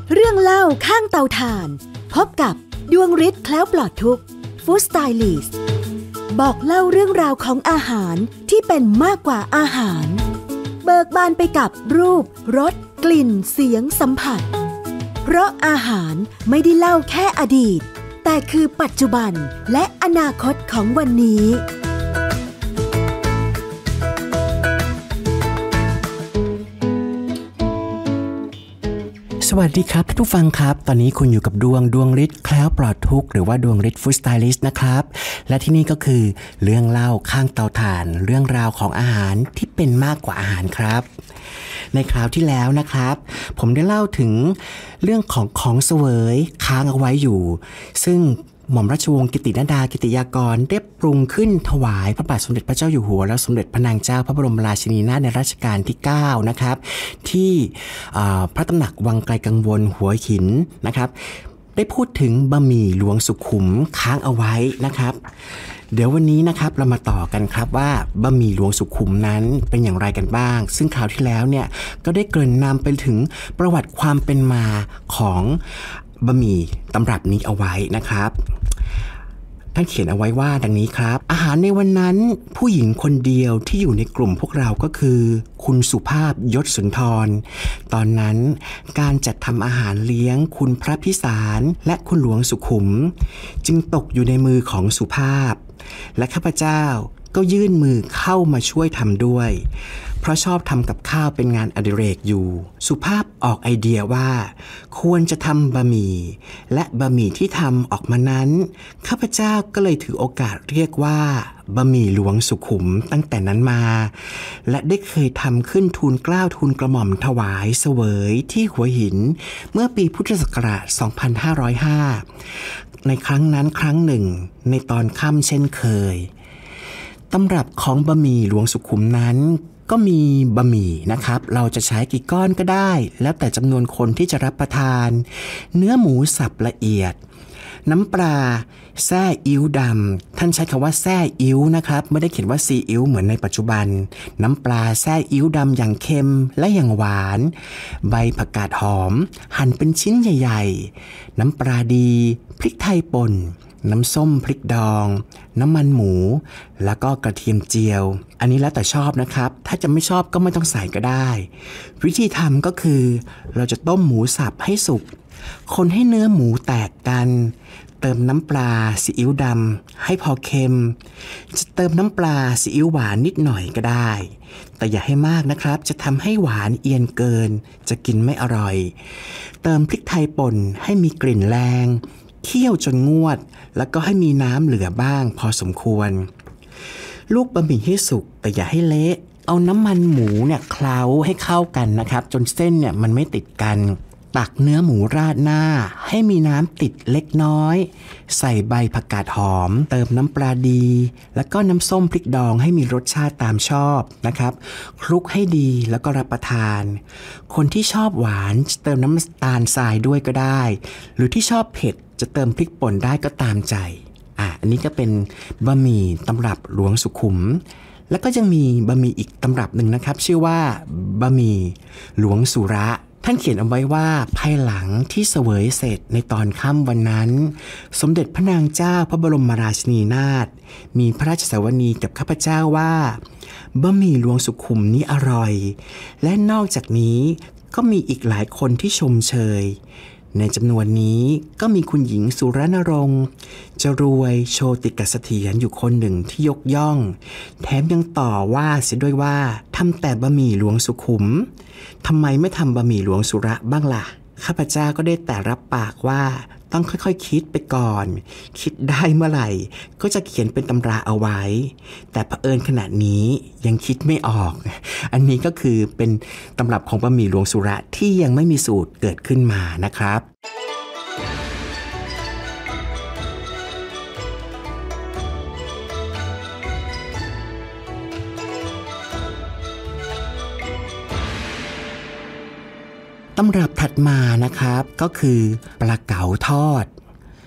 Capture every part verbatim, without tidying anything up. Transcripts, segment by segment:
เรื่องเล่าข้างเตาถ่านพบกับดวงฤทธิ์แคล้วปลอดทุกข์ฟู้ดสไตลิสต์บอกเล่าเรื่องราวของอาหารที่เป็นมากกว่าอาหารเบิกบานไปกับรูปรสกลิ่นเสียงสัมผัสเพราะอาหารไม่ได้เล่าแค่อดีตแต่คือปัจจุบันและอนาคตของวันนี้สวัสดีครับทุกฟังครับตอนนี้คุณอยู่กับดวงดวงฤทธิ์แคล้วปลอดทุกข์หรือว่าดวงฤทธิ์ฟู้ดสไตลิสต์นะครับและที่นี่ก็คือเรื่องเล่าข้างเตาถ่านเรื่องราวของอาหารที่เป็นมากกว่าอาหารครับในคราวที่แล้วนะครับผมได้เล่าถึงเรื่องของของเสวยค้างเอาไว้อยู่ซึ่งหม่อมราชวงศ์กิตินาดากิติยากรได้ปรุงขึ้นถวายพระบาทสมเด็จพระเจ้าอยู่หัวและสมเด็จพระนางเจ้าพระบรมราชินีนาถในรัชกาลที่เก้านะครับที่พระตำหนักวังไกลกังวลหัวหินนะครับได้พูดถึงบะหมี่หลวงสุขุมค้างเอาไว้นะครับเดี๋ยววันนี้นะครับเรามาต่อกันครับว่าบะหมี่หลวงสุขุมนั้นเป็นอย่างไรกันบ้างซึ่งคราวที่แล้วเนี่ยก็ได้เกริ่นนำไปถึงประวัติความเป็นมาของบะหมี่ตำรับนี้เอาไว้นะครับท่านเขียนเอาไว้ว่าดังนี้ครับอาหารในวันนั้นผู้หญิงคนเดียวที่อยู่ในกลุ่มพวกเราก็คือคุณสุภาพยศสุนทรตอนนั้นการจัดทำอาหารเลี้ยงคุณพระพิสารและคุณหลวงสุขุมจึงตกอยู่ในมือของสุภาพและข้าพเจ้าก็ยื่นมือเข้ามาช่วยทำด้วยเพราะชอบทำกับข้าวเป็นงานอดิเรกอยู่สุภาพออกไอเดียว่าควรจะทำบะหมี่และบะหมี่ที่ทำออกมานั้นข้าพเจ้าก็เลยถือโอกาสเรียกว่าบะหมี่หลวงสุขุมตั้งแต่นั้นมาและได้เคยทำขึ้นทูลเกล้าทูลกระหม่อมถวายเสวยที่หัวหินเมื่อปีพุทธศักราชสองพันห้าร้อยห้าในครั้งนั้นครั้งหนึ่งในตอนค่ำเช่นเคยตำรับของบะหมี่หลวงสุขุมนั้นก็มีบะหมี่นะครับเราจะใช้กี่ก้อนก็ได้แล้วแต่จำนวนคนที่จะรับประทานเนื้อหมูสับละเอียดน้ำปลาแซ่อิ๊วดำท่านใช้คำว่าแซ่อิ๊วนะครับไม่ได้เขียนว่าซีอิ๊วเหมือนในปัจจุบันน้ำปลาแซ่อิ๊วดำอย่างเค็มและอย่างหวานใบผักกาดหอมหั่นเป็นชิ้นใหญ่ๆน้ำปลาดีพริกไทยป่นน้ำส้มพริกดองน้ำมันหมูแล้วก็กระเทียมเจียวอันนี้แล้วแต่ชอบนะครับถ้าจะไม่ชอบก็ไม่ต้องใส่ก็ได้วิธีทำก็คือเราจะต้มหมูสับให้สุกคนให้เนื้อหมูแตกกันเติมน้ำปลาซีอิ๊วดำให้พอเค็มจะเติมน้ำปลาซีอิ๊วหวานนิดหน่อยก็ได้แต่อย่าให้มากนะครับจะทำให้หวานเอียนเกินจะกินไม่อร่อยเติมพริกไทยป่นให้มีกลิ่นแรงเคี่ยวจนงวดแล้วก็ให้มีน้ำเหลือบ้างพอสมควรลูกบะหมี่ให้สุกแต่อย่าให้เละเอาน้ำมันหมูเนี่ยเคล้าให้เข้ากันนะครับจนเส้นเนี่ยมันไม่ติดกันตักเนื้อหมูราดหน้าให้มีน้ำติดเล็กน้อยใส่ใบผักกาดหอมเติมน้ำปลาดีแล้วก็น้ำส้มพริกดองให้มีรสชาติตามชอบนะครับคลุกให้ดีแล้วก็รับประทานคนที่ชอบหวานจะเติมน้ำตาลทรายด้วยก็ได้หรือที่ชอบเผ็ดจะเติมพริกป่นได้ก็ตามใจอ่ะอันนี้ก็เป็นบะหมี่ตำรับหลวงสุขุมแล้วก็ยังมีบะหมี่อีกตำรับหนึ่งนะครับชื่อว่าบะหมี่หลวงสุระท่านเขียนเอาไว้ว่าภายหลังที่เสวยเสร็จในตอนค่ำวันนั้นสมเด็จพระนางเจ้าพระบรมราชินีนาถมีพระราชสวนีกับข้าพเจ้าว่าบะหมี่หลวงสุขุมนี้อร่อยและนอกจากนี้ก็มีอีกหลายคนที่ชมเชยในจำนวนนี้ก็มีคุณหญิงสุรณรงค์จรวยโชติกเสถียรอยู่คนหนึ่งที่ยกย่องแถมยังต่อว่าเสียด้วยว่าทำแต่บะหมี่หลวงสุขุมทำไมไม่ทำบะหมี่หลวงสุระบ้างล่ะข้าพเจ้าก็ได้แต่รับปากว่าต้องค่อยๆ ค, คิดไปก่อนคิดได้เมื่อไหร่ก็จะเขียนเป็นตำราเอาไว้แต่เผอิญขณะนี้ยังคิดไม่ออกอันนี้ก็คือเป็นตำรับของบะหมี่หลวงสุระที่ยังไม่มีสูตรเกิดขึ้นมานะครับตำรับถัดมานะครับก็คือปลาเก๋าทอด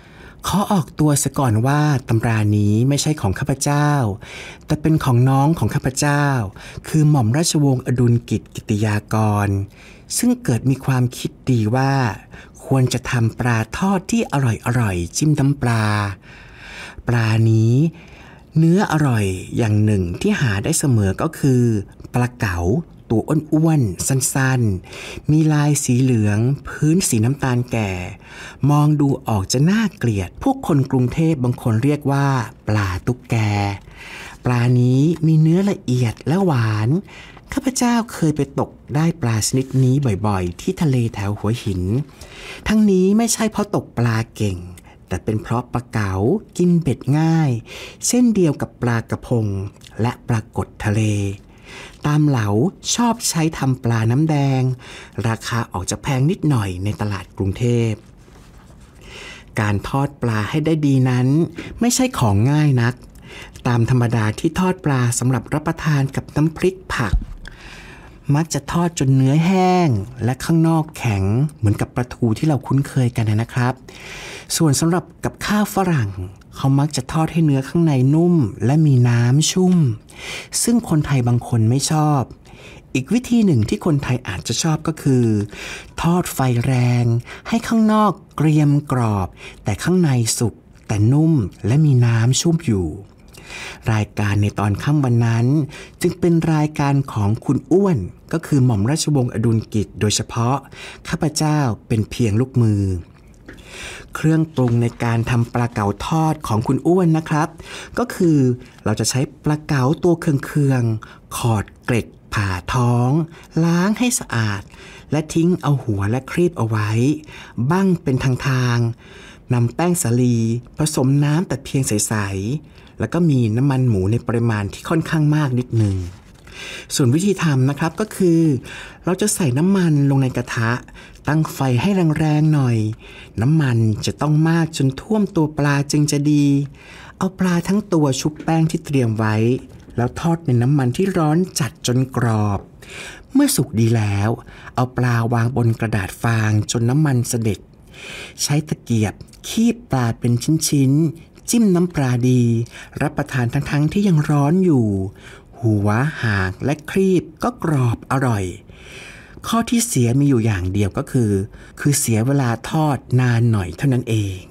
ขอออกตัวซะก่อนว่าตำรานี้ไม่ใช่ของข้าพเจ้าแต่เป็นของน้องของข้าพเจ้าคือหม่อมราชวงศ์อดุลกิจกิติยากรซึ่งเกิดมีความคิดดีว่าควรจะทำปลาทอดที่อร่อยๆจิ้มน้ำปลาปลานี้เนื้ออร่อยอย่างหนึ่งที่หาได้เสมอก็คือปลาเก๋าตัวอ้วนๆสั้นๆมีลายสีเหลืองพื้นสีน้ำตาลแก่มองดูออกจะน่าเกลียดพวกคนกรุงเทพบางคนเรียกว่าปลาตุ๊กแกปลานี้มีเนื้อละเอียดและหวานข้าพเจ้าเคยไปตกได้ปลาชนิดนี้บ่อยๆที่ทะเลแถวหัวหินทั้งนี้ไม่ใช่เพราะตกปลาเก่งแต่เป็นเพราะปลาเก๋ากินเบ็ดง่ายเช่นเดียวกับปลากระพงและปลากดทะเลตามเหลาชอบใช้ทำปลาน้ำแดงราคาออกจะแพงนิดหน่อยในตลาดกรุงเทพการทอดปลาให้ได้ดีนั้นไม่ใช่ของง่ายนักตามธรรมดาที่ทอดปลาสำหรับรับประทานกับน้ำพริกผักมักจะทอดจนเนื้อแห้งและข้างนอกแข็งเหมือนกับปลาทูที่เราคุ้นเคยกันนะครับส่วนสำหรับกับข้าวฝรั่งเขามักจะทอดให้เนื้อข้างในนุ่มและมีน้ำชุ่มซึ่งคนไทยบางคนไม่ชอบอีกวิธีหนึ่งที่คนไทยอาจจะชอบก็คือทอดไฟแรงให้ข้างนอกเกรียมกรอบแต่ข้างในสุกแต่นุ่มและมีน้ำชุ่มอยู่รายการในตอนค่ำวันนั้นจึงเป็นรายการของคุณอ้วนก็คือหม่อมราชวงศ์อดุลกิจโดยเฉพาะข้าพเจ้าเป็นเพียงลูกมือเครื่องปรุงในการทำปลาเก๋าทอดของคุณอ้วนนะครับก็คือเราจะใช้ปลาเก๋าตัวเคืองๆขอดเกล็ดผ่าท้องล้างให้สะอาดและทิ้งเอาหัวและครีบเอาไว้บั้งเป็นทางๆนำแป้งสาลีผสมน้ำแต่เพียงใสๆแล้วก็มีน้ำมันหมูในปริมาณที่ค่อนข้างมากนิดนึงส่วนวิธีทำนะครับก็คือเราจะใส่น้ำมันลงในกระทะตั้งไฟให้แรงๆหน่อยน้ำมันจะต้องมากจนท่วมตัวปลาจึงจะดีเอาปลาทั้งตัวชุบแป้งที่เตรียมไว้แล้วทอดในน้ำมันที่ร้อนจัดจนกรอบเมื่อสุกดีแล้วเอาปลาวางบนกระดาษฟางจนน้ำมันเสด็จใช้ตะเกียบคีบปลาเป็นชิ้นๆจิ้มน้ำปลาดีรับประทานทั้งๆที่ยังร้อนอยู่หัวหางและครีบก็กรอบอร่อยข้อที่เสียมีอยู่อย่างเดียวก็คือคือเสียเวลาทอดนานหน่อยเท่านั้นเอง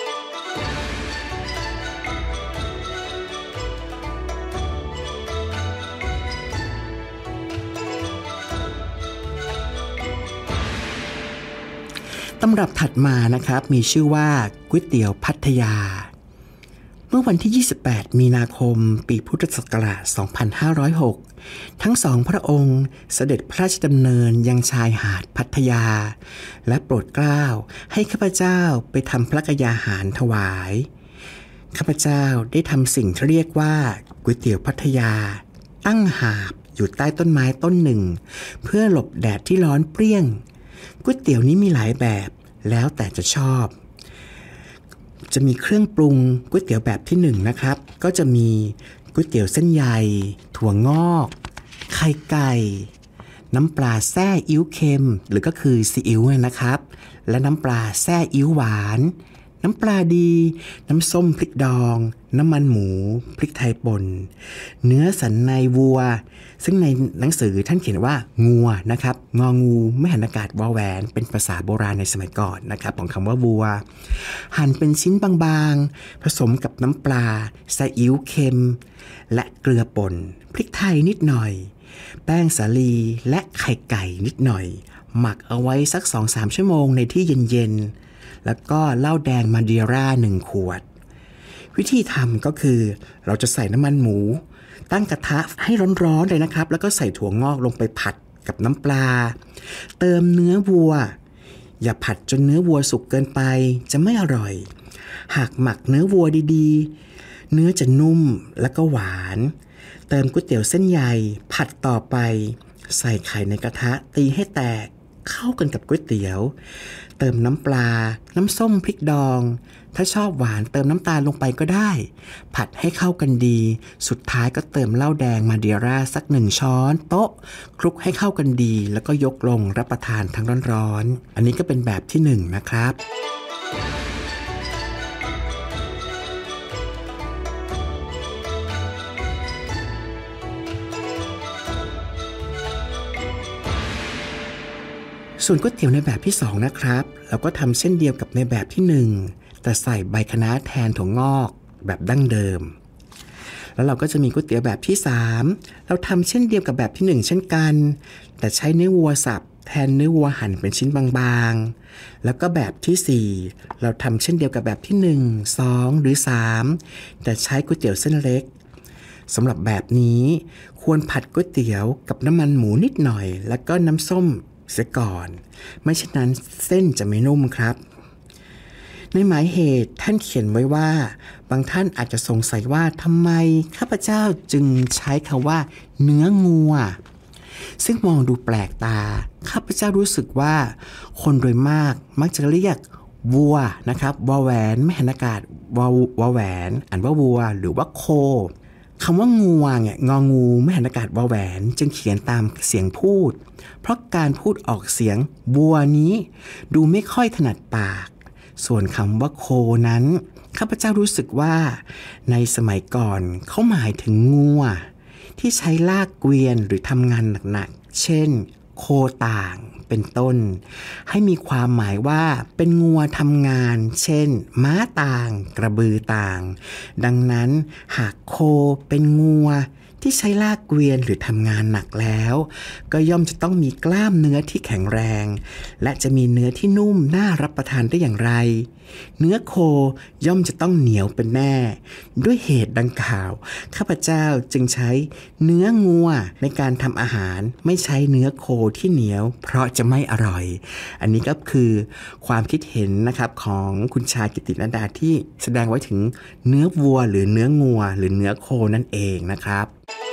ตำรับถัดมานะครับมีชื่อว่าก๋วยเตี๋ยวพัทยาเมื่อวันที่ยี่สิบแปดมีนาคมปีพุทธศักราชสองพันห้าร้อยหกทั้งสองพระองค์เสด็จพระราชดำเนินยังชายหาดพัทยาและโปรดเกล้าให้ข้าพเจ้าไปทำพระกยาหารถวายข้าพเจ้าได้ทำสิ่งที่เรียกว่าก๋วยเตี๋ยวพัทยาตั้งหาบอยู่ใต้ต้นไม้ต้นหนึ่งเพื่อหลบแดดที่ร้อนเปรี้ยงก๋วยเตี๋ยวนี้มีหลายแบบแล้วแต่จะชอบจะมีเครื่องปรุงก๋วยเตี๋ยวแบบที่หนึ่งนะครับก็จะมีก๋วยเตี๋ยวเส้นใยถั่วงอกไข่ไก่น้ำปลาแซ่อิ๊วเค็มหรือก็คือซีอิ๊วนะครับและน้ำปลาแซ่อิ๊วหวานน้ำปลาดีน้ำส้มพริกดองน้ำมันหมูพริกไทยป่นเนื้อสันในวัวซึ่งในหนังสือท่านเขียนว่างัวนะครับงองูไม่หันอากาศวอแหวนเป็นภาษาโบราณในสมัยก่อนนะครับของคำว่าวัวหั่นเป็นชิ้นบางๆผสมกับน้ำปลาซีอิ๊วเค็มและเกลือป่นพริกไทยนิดหน่อยแป้งสาลีและไข่ไก่นิดหน่อยหมักเอาไว้สัก สองถึงสาม ชั่วโมงในที่เย็นๆแล้วก็เหล้าแดงมาเดียร่าหนึ่งขวดวิธีทำก็คือเราจะใส่น้ำมันหมูตั้งกระทะให้ร้อนๆเลยนะครับแล้วก็ใส่ถั่วงอกลงไปผัดกับน้ำปลาเติมเนื้อวัวอย่าผัดจนเนื้อวัวสุกเกินไปจะไม่อร่อยหากหมักเนื้อวัวดีๆเนื้อจะนุ่มแล้วก็หวานเติมก๋วยเตี๋ยวเส้นใยผัดต่อไปใส่ไข่ในกระทะตีให้แตกเข้ากันกับก๋วยเตี๋ยวเติมน้ำปลาน้ำส้มพริกดองถ้าชอบหวานเติมน้ำตาลลงไปก็ได้ผัดให้เข้ากันดีสุดท้ายก็เติมเหล้าแดงมาเดียร่าสักหนึ่งช้อนโต๊ะคลุกให้เข้ากันดีแล้วก็ยกลงรับประทานทั้งร้อนๆอันนี้ก็เป็นแบบที่หนึ่งนะครับส่วนก๋วยเตี๋ยวในแบบที่สองนะครับเราก็ทำเช่นเดียวกับในแบบที่หนึ่งแต่ใส่ใบคะน้าแทนถั่วงอกแบบดั้งเดิมแล้วเราก็จะมีก๋วยเตี๋ยวแบบที่สามเราทำเช่นเดียวกับแบบที่หนึ่งเช่นกันแต่ใช้เนื้อวัวสับแทนเนื้อวัวหั่นเป็นชิ้นบางๆแล้วก็แบบที่สี่เราทำเช่นเดียวกับแบบที่หนึ่ง สองหรือสามแต่ใช้ก๋วยเตี๋ยวเส้นเล็กสำหรับแบบนี้ควรผัดก๋วยเตี๋ยวกับน้ำมันหมูนิดหน่อยแล้วก็น้ำส้มเสียก่อนไม่เช่นนั้นเส้นจะไม่นุ่มครับในหมายเหตุท่านเขียนไว้ว่าบางท่านอาจจะสงสัยว่าทำไมข้าพเจ้าจึงใช้คำว่าเนื้องัวซึ่งมองดูแปลกตาข้าพเจ้ารู้สึกว่าคนโดยมากมักจะเรียกวัวนะครับวอแหวนไม่หันอากาศวอวอแหวนอ่านว่าวัวหรือว่าโคคำว่างัวเนี่ยงองูไม่หันอากาศวอแหวนจึงเขียนตามเสียงพูดเพราะการพูดออกเสียงวัวนี้ดูไม่ค่อยถนัดปากส่วนคำว่าโคนั้นข้าพเจ้ารู้สึกว่าในสมัยก่อนเขาหมายถึงงัวที่ใช้ลากเกวียนหรือทำงานหนักๆเช่นโคต่างเป็นต้นให้มีความหมายว่าเป็นงัวทำงานเช่นม้าต่างกระบือต่างดังนั้นหากโคเป็นงัวที่ใช้ลากเกวียนหรือทำงานหนักแล้วก็ย่อมจะต้องมีกล้ามเนื้อที่แข็งแรงและจะมีเนื้อที่นุ่มน่ารับประทานได้อย่างไรเนื้อโคย่อมจะต้องเหนียวเป็นแน่ด้วยเหตุดังกล่าวข้าพเจ้าจึงใช้เนื้องัวในการทำอาหารไม่ใช้เนื้อโคที่เหนียวเพราะจะไม่อร่อยอันนี้ก็คือความคิดเห็นนะครับของคุณชากิติณดาที่แสดงไว้ถึงเนื้อวัวหรือเนื้องัวหรือเนื้อโคนั่นเองนะครับ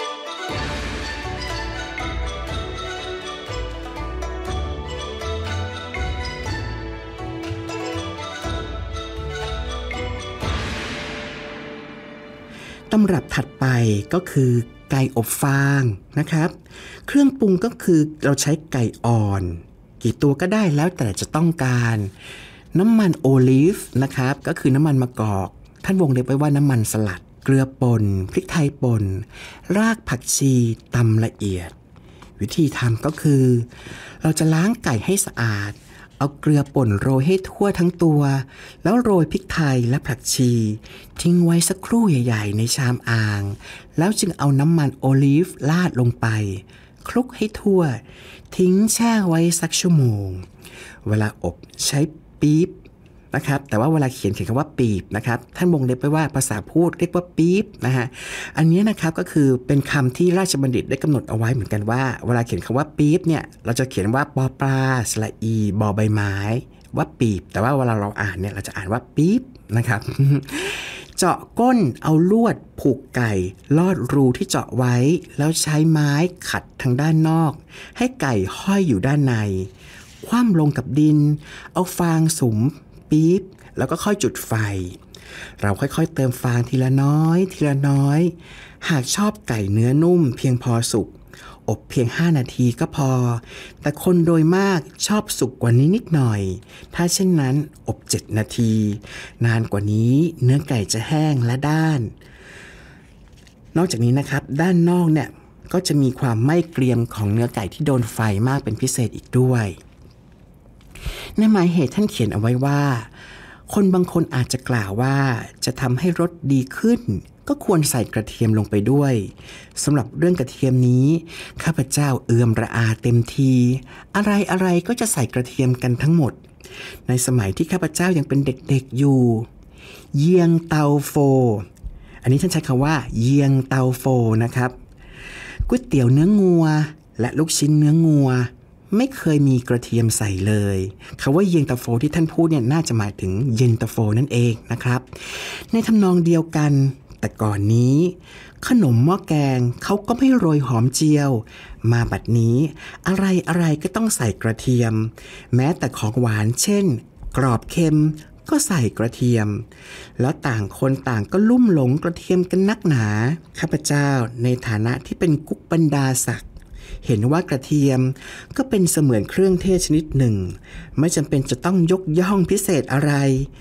ตำรับถัดไปก็คือไก่อบฟางนะครับเครื่องปรุงก็คือเราใช้ไก่อ่อนกี่ตัวก็ได้แล้วแต่จะต้องการน้ำมันโอลีฟนะครับก็คือน้ำมันมะกอกท่านวงเล็บไว้ว่าน้ำมันสลัดเกลือป่นพริกไทยป่นรากผักชีตำละเอียดวิธีทำก็คือเราจะล้างไก่ให้สะอาดเอาเกลือป่นโรยให้ทั่วทั้งตัวแล้วโรยพริกไทยและผักชีทิ้งไว้สักครู่ใหญ่ๆในชามอ่างแล้วจึงเอาน้ำมันโอลีฟราดลงไปคลุกให้ทั่วทิ้งแช่ไว้สักชั่วโมงเวลาอบใช้ปี๊บนะครับแต่ว่าเวลาเขียนเขียนคำว่าปีบนะครับท่านวงเล็บไปว่าภาษาพูดเรียกว่าปี๊บนะฮะอันนี้นะครับก็คือเป็นคำที่ราชบัณฑิตได้กำหนดเอาไว้เหมือนกันว่าเวลาเขียนคำว่าปี๊บเนี่ยเราจะเขียนว่าปอปลาสระอีบอใบไม้ว่าปีบแต่ว่าเวลาเราอ่านเนี่ยเราจะอ่านว่าปี๊บนะครับ เจาะก้นเอาลวดผูกไก่ลอดรูที่เจาะไว้แล้วใช้ไม้ขัดทางด้านนอกให้ไก่ห้อยอยู่ด้านในคว่ำลงกับดินเอาฟางสุมปี๊บแล้วก็ค่อยจุดไฟเราค่อยๆเติมฟางทีละน้อยทีละน้อยหากชอบไก่เนื้อนุ่มเพียงพอสุกอบเพียงห้านาทีก็พอแต่คนโดยมากชอบสุกกว่านี้นิดหน่อยถ้าเช่นนั้นอบเจ็ดนาทีนานกว่านี้เนื้อไก่จะแห้งและด้านนอกจากนี้นะครับด้านนอกเนี่ยก็จะมีความไม่เกรียมของเนื้อไก่ที่โดนไฟมากเป็นพิเศษอีกด้วยในหมายเหตุท่านเขียนเอาไว้ว่าคนบางคนอาจจะกล่าวว่าจะทำให้รสดีขึ้นก็ควรใส่กระเทียมลงไปด้วยสำหรับเรื่องกระเทียมนี้ข้าพเจ้าเอื้อมระอาเต็มทีอะไรอะไรก็จะใส่กระเทียมกันทั้งหมดในสมัยที่ข้าพเจ้ายังเป็นเด็กๆอยู่เยียงเตาโฟอันนี้ท่านใช้คำว่าเยียงเตาโฟนะครับก๋วยเตี๋ยวเนื้องัวและลูกชิ้นเนื้องัวไม่เคยมีกระเทียมใส่เลยคำว่าเย็นตาโฟที่ท่านพูดเนี่ยน่าจะหมายถึงเย็นตาโฟนั่นเองนะครับในทำนองเดียวกันแต่ก่อนนี้ขนมหม้อแกงเขาก็ไม่โรยหอมเจียวมาบัดนี้อะไรอะไรก็ต้องใส่กระเทียมแม้แต่ของหวานเช่นกรอบเค็มก็ใส่กระเทียมแล้วต่างคนต่างก็ลุ่มหลงกระเทียมกันนักหนาข้าพเจ้าในฐานะที่เป็นกุ๊กบรรดาศักดิ์เห็นว่ากระเทียมก็เป็นเสมือนเครื่องเทศชนิดหนึ่งไม่จำเป็นจะต้องยกย่องพิเศษอะไร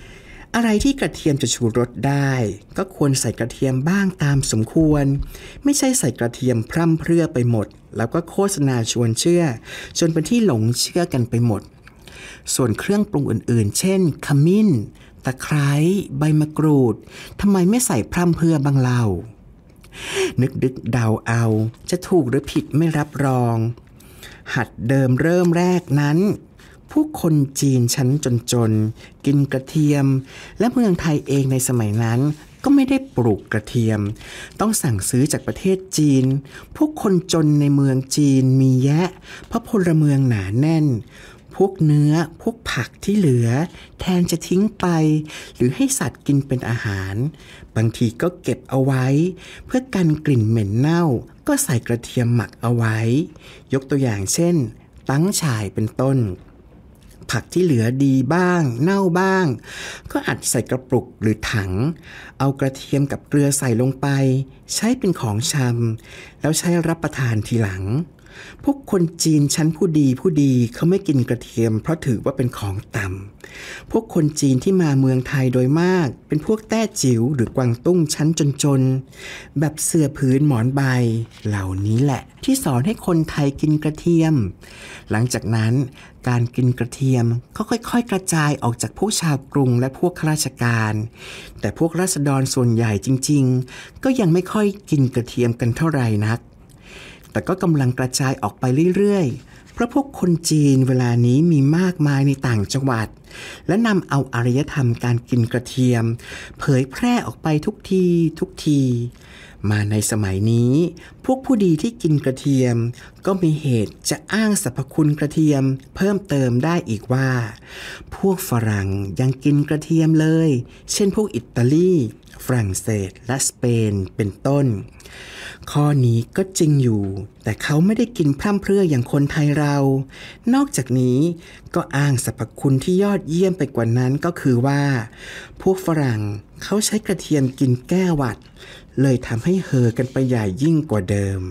อะไรที่กระเทียมจะชูรสได้ก็ควรใส่กระเทียมบ้างตามสมควรไม่ใช่ใส่กระเทียมพร่ำเพรื่อไปหมดแล้วก็โฆษณาชวนเชื่อจนเป็นที่หลงเชื่อกันไปหมดส่วนเครื่องปรุงอื่นๆเช่นขมิ้นตะไคร้ใบมะกรูดทำไมไม่ใส่พร่ำเพรื่อบ้างเล่านึกดึกเดาเอาจะถูกหรือผิดไม่รับรองหัดเดิมเริ่มแรกนั้นผู้คนจีนชั้นจนๆกินกระเทียมและเมืองไทยเองในสมัยนั้นก็ไม่ได้ปลูกกระเทียมต้องสั่งซื้อจากประเทศจีนพวกคนจนในเมืองจีนมีแยะเพราะพลเมืองหนาแน่นพวกเนื้อพวกผักที่เหลือแทนจะทิ้งไปหรือให้สัตว์กินเป็นอาหารบางทีก็เก็บเอาไว้เพื่อกันกลิ่นเหม็นเน่าก็ใส่กระเทียมหมักเอาไว้ยกตัวอย่างเช่นตั้งฉ่ายเป็นต้นผักที่เหลือดีบ้างเน่าบ้างก็อัดใส่กระปุกหรือถังเอากระเทียมกับเกลือใส่ลงไปใช้เป็นของชำแล้วใช้รับประทานทีหลังพวกคนจีนชั้นผู้ดีผู้ดีเขาไม่กินกระเทียมเพราะถือว่าเป็นของต่ำพวกคนจีนที่มาเมืองไทยโดยมากเป็นพวกแต้จิ๋วหรือกวางตุ้งชั้นจนๆแบบเสื่อผืนหมอนใบเหล่านี้แหละที่สอนให้คนไทยกินกระเทียมหลังจากนั้นการกินกระเทียมก็ค่อยๆกระจายออกจากพวกชาวกรุงและพวกข้าราชการแต่พวกราษฎรส่วนใหญ่จริงๆก็ยังไม่ค่อยกินกระเทียมกันเท่าไหร่นักแต่ก็กำลังกระจายออกไปเรื่อยๆเพราะพวกคนจีนเวลานี้มีมากมายในต่างจังหวัดและนำเอาอารยธรรมการกินกระเทียมเผยแพร่ออกไปทุกทีทุกทีมาในสมัยนี้พวกผู้ดีที่กินกระเทียมก็มีเหตุจะอ้างสรรพคุณกระเทียมเพิ่มเติมได้อีกว่าพวกฝรั่งยังกินกระเทียมเลยเช่นพวกอิตาลีฝรั่งเศสและสเปนเป็นต้นข้อนี้ก็จริงอยู่แต่เขาไม่ได้กินพร่ำเพรื่ออย่างคนไทยเรานอกจากนี้ก็อ้างสรรพคุณที่ยอดเยี่ยมไปกว่านั้นก็คือว่าพวกฝรั่งเขาใช้กระเทียมกินแก้หวัดเลยทำให้เห่อกันไปใหญ่ยิ่งกว่าเดิม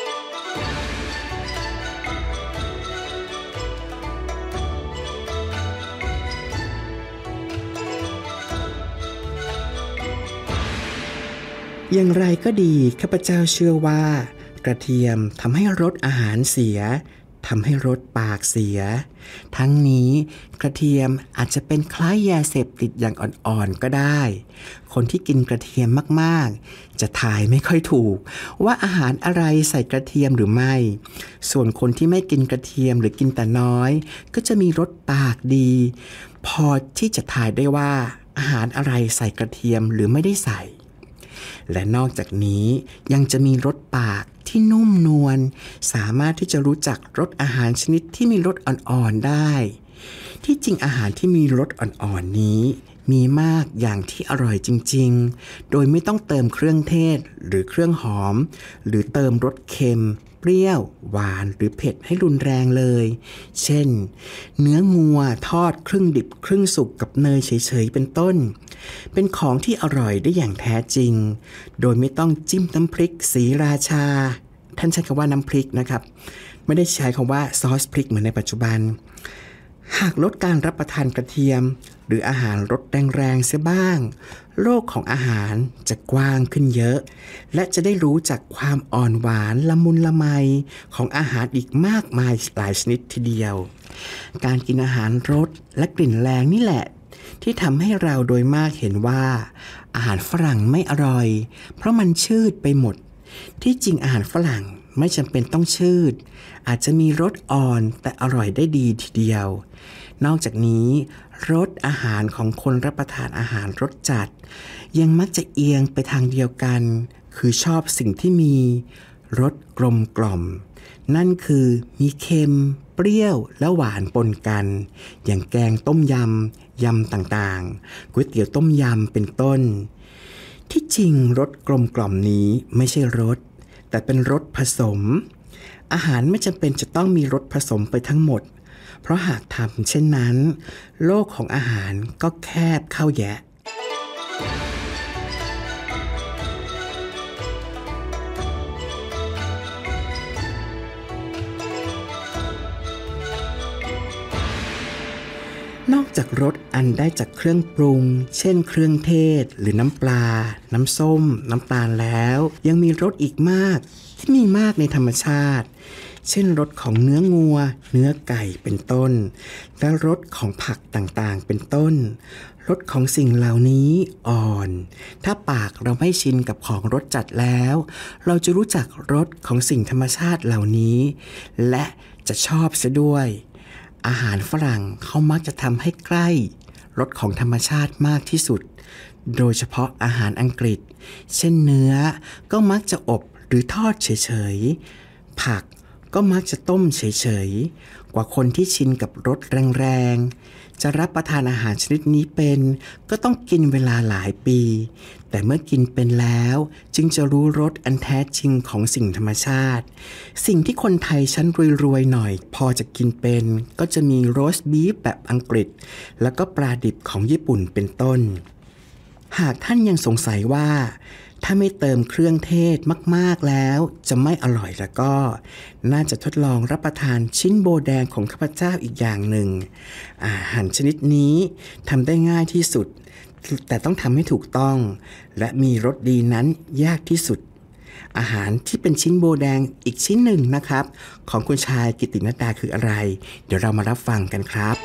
อย่างไรก็ดีข้าพเจ้าเชื่อว่ากระเทียมทำให้รสอาหารเสียทำให้รสปากเสียทั้งนี้กระเทียมอาจจะเป็นคล้ายยาเสพติดอย่างอ่อนๆก็ได้คนที่กินกระเทียมมากๆจะทายไม่ค่อยถูกว่าอาหารอะไรใส่กระเทียมหรือไม่ส่วนคนที่ไม่กินกระเทียมหรือกินแต่น้อยก็จะมีรสปากดีพอที่จะทายได้ว่าอาหารอะไรใส่กระเทียมหรือไม่ได้ใส่และนอกจากนี้ยังจะมีรสปากที่นุ่มนวลสามารถที่จะรู้จักรสอาหารชนิดที่มีรสอ่อนๆได้ที่จริงอาหารที่มีรสอ่อนๆนี้มีมากอย่างที่อร่อยจริงๆโดยไม่ต้องเติมเครื่องเทศหรือเครื่องหอมหรือเติมรสเค็มเปรี้ยวหวานหรือเผ็ดให้รุนแรงเลยเช่นเนื้องัวทอดครึ่งดิบครึ่งสุกกับเนยเฉยๆเป็นต้นเป็นของที่อร่อยได้อย่างแท้จริงโดยไม่ต้องจิ้มน้ำพริกศรีราชาท่านใช้คำว่าน้ำพริกนะครับไม่ได้ใช้คำว่าซอสพริกเหมือนในปัจจุบันหากลดการรับประทานกระเทียมหรืออาหารรสแรงๆเสียบ้างโลกของอาหารจะกว้างขึ้นเยอะและจะได้รู้จักความอ่อนหวานละมุนละไมของอาหารอีกมากมายหลายชนิดทีเดียวการกินอาหารรสและกลิ่นแรงนี่แหละที่ทำให้เราโดยมากเห็นว่าอาหารฝรั่งไม่อร่อยเพราะมันชืดไปหมดที่จริงอาหารฝรั่งไม่จำเป็นต้องชืดอาจจะมีรสอ่อนแต่อร่อยได้ดีทีเดียวนอกจากนี้รสอาหารของคนรับประทานอาหารรสจัดยังมักจะเอียงไปทางเดียวกันคือชอบสิ่งที่มีรสกลมกล่อมนั่นคือมีเค็มเปรี้ยวและหวานปนกันอย่างแกงต้มยำยำต่างๆก๋วยเตี๋ยวต้มยำเป็นต้นที่จริงรสกลมกล่อมนี้ไม่ใช่รสแต่เป็นรสผสมอาหารไม่จำเป็นจะต้องมีรสผสมไปทั้งหมดเพราะหากทำเช่นนั้นโลกของอาหารก็แคบเข้าแยะนอกจากรสอันได้จากเครื่องปรุงเช่นเครื่องเทศหรือน้ำปลาน้ำส้มน้ำตาลแล้วยังมีรสอีกมากที่มีมากในธรรมชาติเช่นรสของเนื้องัวเนื้อไก่เป็นต้นและรสของผักต่างๆเป็นต้นรสของสิ่งเหล่านี้อ่อนถ้าปากเราไม่ชินกับของรสจัดแล้วเราจะรู้จักรสของสิ่งธรรมชาติเหล่านี้และจะชอบเสียด้วยอาหารฝรั่งเขามักจะทำให้ใกล้รสของธรรมชาติมากที่สุดโดยเฉพาะอาหารอังกฤษเช่นเนื้อก็มักจะอบหรือทอดเฉยๆผักก็มักจะต้มเฉยๆกว่าคนที่ชินกับรสแรงๆจะรับประทานอาหารชนิดนี้เป็นก็ต้องกินเวลาหลายปีแต่เมื่อกินเป็นแล้วจึงจะรู้รสอันแท้จริงของสิ่งธรรมชาติสิ่งที่คนไทยชั้นรวยๆหน่อยพอจะกินเป็นก็จะมีโรสต์บีฟแบบอังกฤษแล้วก็ปลาดิบของญี่ปุ่นเป็นต้นหากท่านยังสงสัยว่าถ้าไม่เติมเครื่องเทศมากๆแล้วจะไม่อร่อยแล้วก็น่าจะทดลองรับประทานชิ้นโบแดงของข้าพเจ้าอีกอย่างหนึ่งอาหารชนิดนี้ทำได้ง่ายที่สุดแต่ต้องทำให้ถูกต้องและมีรสดีนั้นยากที่สุดอาหารที่เป็นชิ้นโบแดงอีกชิ้นหนึ่งนะครับของคุณชายกิตติณดาคืออะไรเดี๋ยวเรามารับฟังกันครับ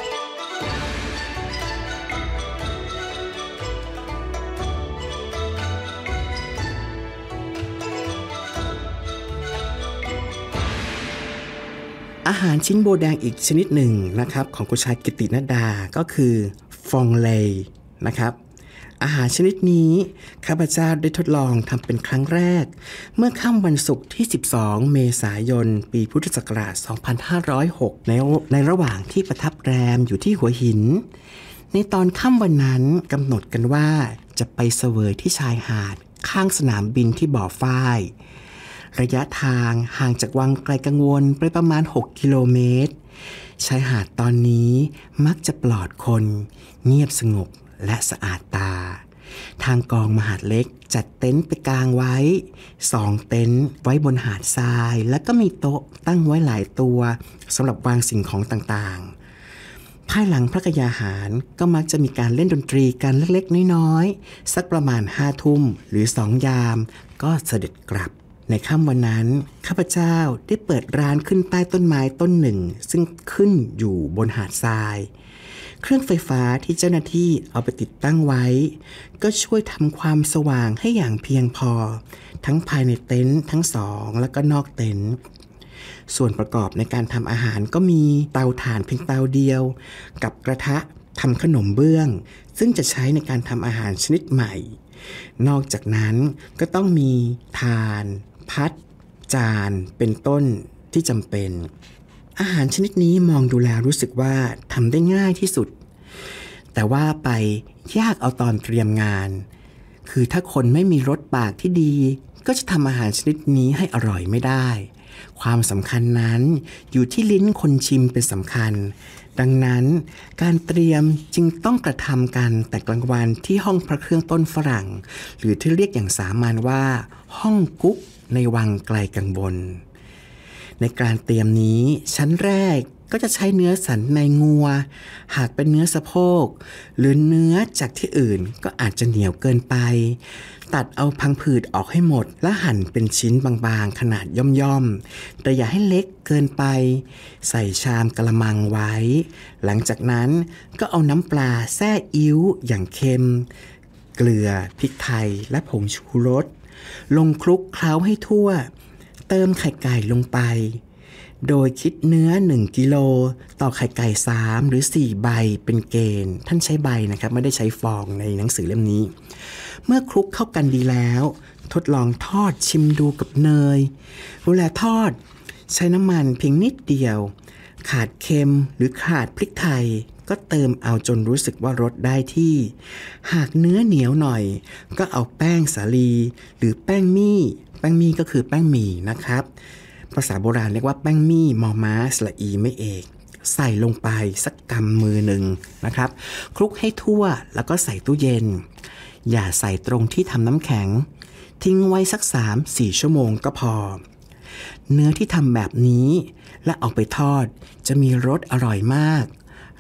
อาหารชิ้นโบแดงอีกชนิดหนึ่งนะครับของคุณชายกิตติณดาก็คือฟองเลย์นะครับอาหารชนิดนี้ข้าพเจ้าได้ทดลองทำเป็นครั้งแรกเมื่อค่ำวันศุกร์ที่สิบสองเมษายนปีพุทธศักราชสองพันห้าร้อยหกในในระหว่างที่ประทับแรมอยู่ที่หัวหินในตอนค่ำวันนั้นกำหนดกันว่าจะไปเสวยที่ชายหาดข้างสนามบินที่บ่อฝ้ายระยะทางห่างจากวังไกลกังวลไปประมาณหกกิโลเมตรชายหาดตอนนี้มักจะปลอดคนเงียบสงบและสะอาดตาทางกองมหาดเล็กจัดเต็นท์ไปกางไว้สองเต็นท์ไว้บนหาดทรายแล้วก็มีโต๊ะตั้งไว้หลายตัวสำหรับวางสิ่งของต่างๆภายหลังพระกยาหารก็มักจะมีการเล่นดนตรีกันเล็กๆน้อยๆสักประมาณห้าทุ่มหรือสองยามก็เสด็จกลับในค่ำวันนั้นข้าพเจ้าได้เปิดร้านขึ้นใต้ต้นไม้ต้นหนึ่งซึ่งขึ้นอยู่บนหาดทรายเครื่องไฟฟ้าที่เจ้าหน้าที่เอาไปติดตั้งไว้ก็ช่วยทำความสว่างให้อย่างเพียงพอทั้งภายในเต็นท์ทั้งสองและก็นอกเต็นท์ส่วนประกอบในการทำอาหารก็มีเตาถ่านเพียงเตาเดียวกับกระทะทำขนมเบื้องซึ่งจะใช้ในการทำอาหารชนิดใหม่นอกจากนั้นก็ต้องมีถ่านพัดจานเป็นต้นที่จำเป็นอาหารชนิดนี้มองดูแล้วรู้สึกว่าทำได้ง่ายที่สุดแต่ว่าไปยากเอาตอนเตรียมงานคือถ้าคนไม่มีรสปากที่ดีก็จะทำอาหารชนิดนี้ให้อร่อยไม่ได้ความสำคัญนั้นอยู่ที่ลิ้นคนชิมเป็นสำคัญดังนั้นการเตรียมจึงต้องกระทำกันแต่กลางวันที่ห้องพระเครื่องต้นฝรั่งหรือที่เรียกอย่างสามัญว่าห้องกุ๊กในวังไกลกังวลในการเตรียมนี้ชั้นแรกก็จะใช้เนื้อสันในงัวหากเป็นเนื้อสะโพกหรือเนื้อจากที่อื่นก็อาจจะเหนียวเกินไปตัดเอาพังผืดออกให้หมดและหั่นเป็นชิ้นบางๆขนาดย่อมๆแต่อย่าให้เล็กเกินไปใส่ชามกระมังไว้หลังจากนั้นก็เอาน้ำปลาแซ่อิ๊วอย่างเค็มเกลือพริกไทยและผงชูรสลงคลุกเคล้าให้ทั่วเติมไข่ไก่ลงไปโดยคิดเนื้อหนึ่งกิโลต่อไข่ไก่สามหรือสี่ใบเป็นเกณฑ์ท่านใช้ใบนะครับไม่ได้ใช้ฟองในหนังสือเล่มนี้เมื่อคลุกเข้ากันดีแล้วทดลองทอดชิมดูกับเนยเวลาทอดใช้น้ำมันเพียงนิดเดียวขาดเค็มหรือขาดพริกไทยก็เติมเอาจนรู้สึกว่ารสได้ที่หากเนื้อเหนียวหน่อยก็เอาแป้งสาลีหรือแป้งมี่แป้งมี่ก็คือแป้งหมี่นะครับภาษาโบราณเรียกว่าแป้งมี่มอม้าสระอีไม่เอกใส่ลงไปสักกำมือหนึ่งนะครับคลุกให้ทั่วแล้วก็ใส่ตู้เย็นอย่าใส่ตรงที่ทำน้ำแข็งทิ้งไว้สัก สามถึงสี่ ชั่วโมงก็พอเนื้อที่ทำแบบนี้และเอาไปทอดจะมีรสอร่อยมาก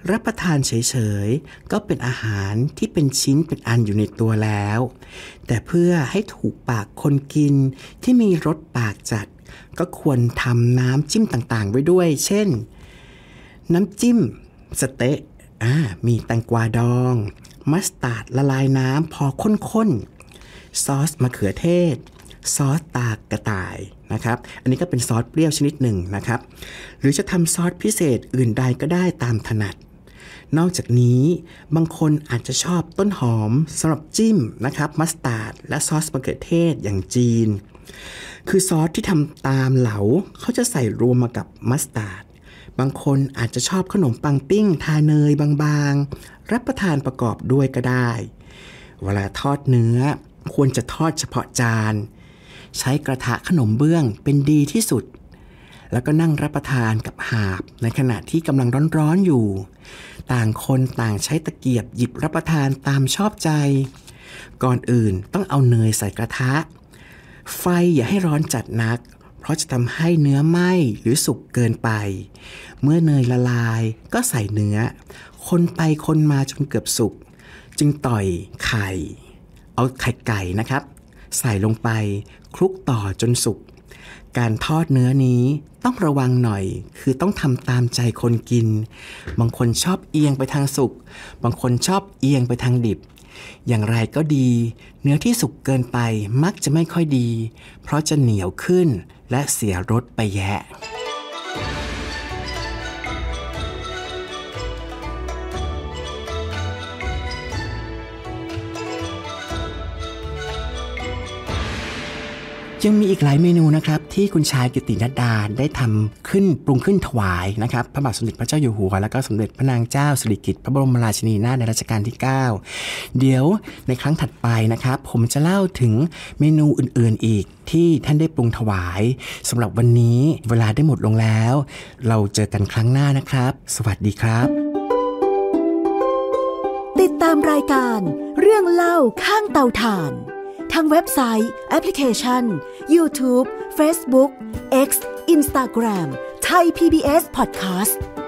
รับประทานเฉยๆก็เป็นอาหารที่เป็นชิ้นเป็นอันอยู่ในตัวแล้วแต่เพื่อให้ถูกปากคนกินที่มีรสปากจัดก็ควรทำน้ำจิ้มต่างๆไว้ด้วยเช่นน้ำจิ้มสเต๊ะอ่ามีแตงกวาดองมัสตาร์ดละลายน้ำพอข้นๆซอสมะเขือเทศซอสตากระต่ายนะครับอันนี้ก็เป็นซอสเปรี้ยวชนิดหนึ่งนะครับหรือจะทำซอสพิเศษอื่นใดก็ได้ตามถนัดนอกจากนี้บางคนอาจจะชอบต้นหอมสำหรับจิ้มนะครับมัสตาร์ดและซอสมะเขือเทศอย่างจีนคือซอสที่ทำตามเหลาเขาจะใส่รวมมากับมัสตาร์ดบางคนอาจจะชอบขนมปังปิ้งทาเนยบางๆรับประทานประกอบด้วยก็ได้เวลาทอดเนื้อควรจะทอดเฉพาะจานใช้กระทะขนมเบื้องเป็นดีที่สุดแล้วก็นั่งรับประทานกับหาบในขณะที่กำลังร้อนๆอยู่ต่างคนต่างใช้ตะเกียบหยิบรับประทานตามชอบใจก่อนอื่นต้องเอาเนยใส่กระทะไฟอย่าให้ร้อนจัดนักเพราะจะทำให้เนื้อไหม้หรือสุกเกินไปเมื่อเนยละลายก็ใส่เนื้อคนไปคนมาจนเกือบสุกจึงต่อยไข่เอาไข่ไก่นะครับใส่ลงไปคลุกต่อจนสุกการทอดเนื้อนี้ต้องระวังหน่อยคือต้องทำตามใจคนกินบางคนชอบเอียงไปทางสุกบางคนชอบเอียงไปทางดิบอย่างไรก็ดีเนื้อที่สุกเกินไปมักจะไม่ค่อยดีเพราะจะเหนียวขึ้นและเสียรสไปแยะยังมีอีกหลายเมนูนะครับที่คุณชายกิตินัดดาได้ทำขึ้นปรุงขึ้นถวายนะครับพระบาทสมเด็จพระเจ้าอยู่หัวและก็สมเด็จพระนางเจ้าสิริกิติ์พระบรมราชินีนาถในรัชกาลที่เก้าเดี๋ยวในครั้งถัดไปนะครับผมจะเล่าถึงเมนูอื่นๆอีกที่ท่านได้ปรุงถวายสำหรับวันนี้เวลาได้หมดลงแล้วเราเจอกันครั้งหน้านะครับสวัสดีครับติดตามรายการเรื่องเล่าข้างเตาถ่านทางเว็บไซต์แอปพลิเคชัน YouTube Facebook X Instagram Thai พี บี เอส Podcast